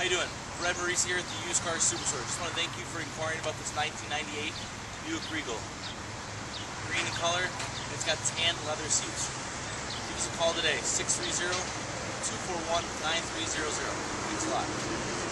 you doing? Brad Maurice here at the Used Car Superstore. Just want to thank you for inquiring about this 1998 Buick Regal. Green in color, and it's got tan leather seats. Give us a call today, 630-241-9300. Thanks a lot.